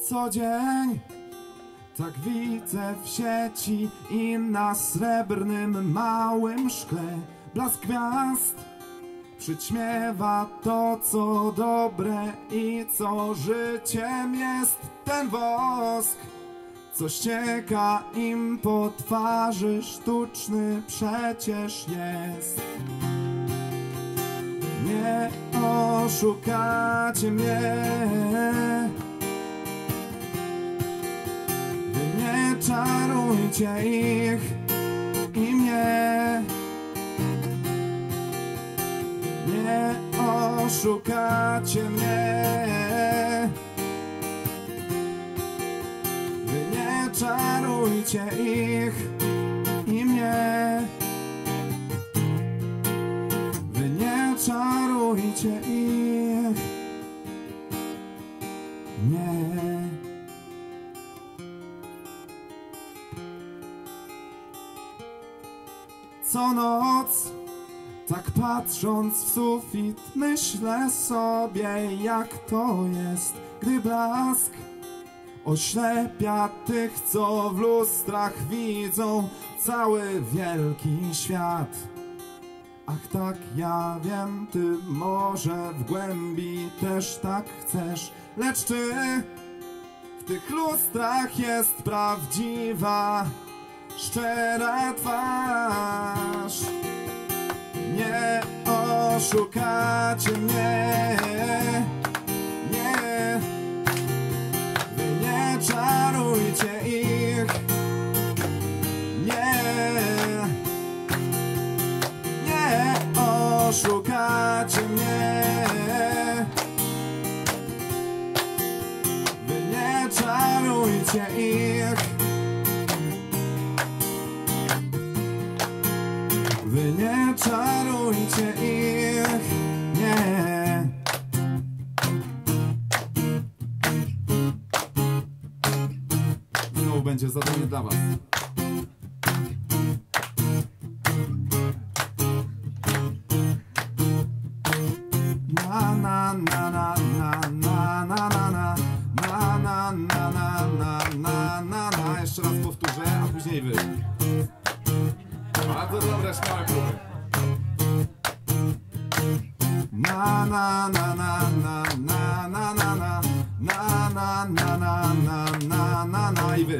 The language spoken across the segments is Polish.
Co dzień tak widzę w sieci i na srebrnym małym szkle blask gwiazd przyćmiewa to, co dobre i co życiem jest. Ten wosk, co ścieka im po twarzy, sztuczny przecież jest. Nie oszukacie mnie, wy nie czarujcie ich i mnie. Nie oszukacie mnie, wy nie czarujcie ich i mnie. Wy nie czarujcie ich, nie. Co noc, tak patrząc w sufit, myślę sobie, jak to jest, gdy blask oślepia tych, co w lustrach widzą cały wielki świat. Ach tak, ja wiem, ty może w głębi też tak chcesz, lecz czy w tych lustrach jest prawdziwa, szczera twarz? Nie oszukacie mnie, nie. Wy nie czarujcie ich, nie. Nie oszukacie mnie, wy nie czarujcie ich, wy nie czarujcie ich, nie. Znowu będzie zadanie dla was. Na na na na na na na na na na na na na na na. Jeszcze raz powtórzę, a później wy. Bardzo dobre, śmiałe próby. Na na na na na na na na na na na na na na na na i wy.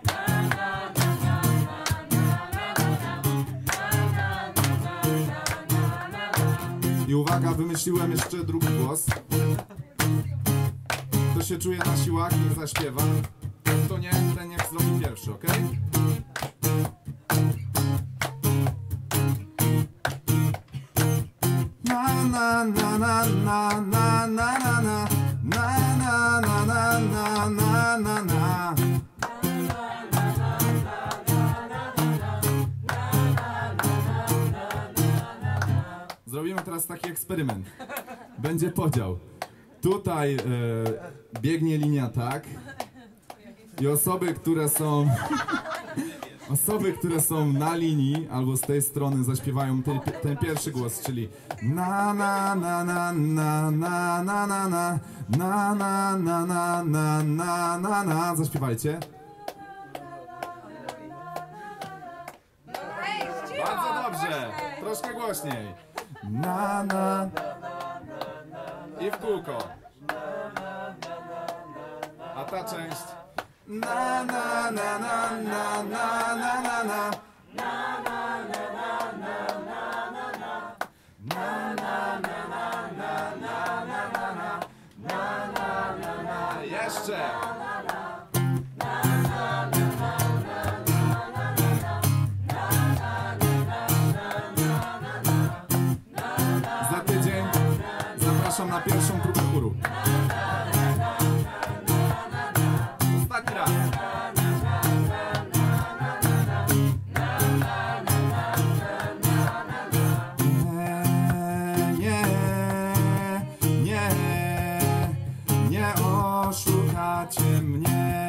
I uwaga, wymyśliłem jeszcze drugi głos. Kto się czuje na siłach, niech zaśpiewa. Kto nie, ten niech zrobi pierwszy, ok? Na na na na na na na na na na na na na na na. Zrobimy teraz taki eksperyment. Będzie podział. Tutaj biegnie linia tak. I osoby, które są na linii albo z tej strony zaśpiewają ten pierwszy głos, czyli na na na na na na na na na na na na na na na na na. Zaśpiewajcie. Bardzo dobrze. Troszkę głośniej. Na na. I w kółko. A ta część. Na na na na na na na na na. Na na na na na na na na. Na na na na na na na na na. Na na na na. Jeszcze. Za tydzień zapraszam na pierwszą próbę chóru. Ostatni raz. Nie oszukacie mnie,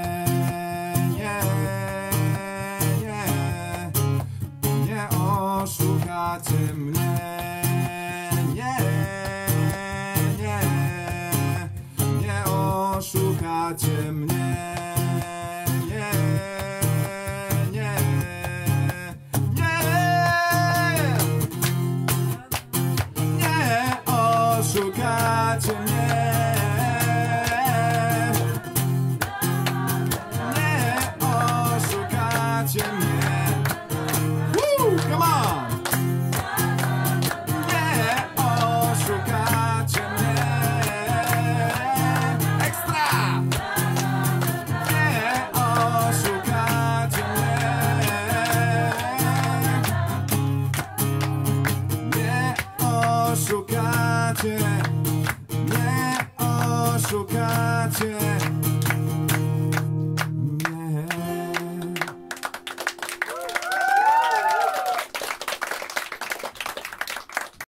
nie oszukacie mnie, nie oszukacie mnie. oszukacie mnie. Nie oszukacie mnie. Woo, come on! Nie oszukacie mnie. Ekstra! Nie oszukacie mnie. Nie oszukacie. Nie oszukacie.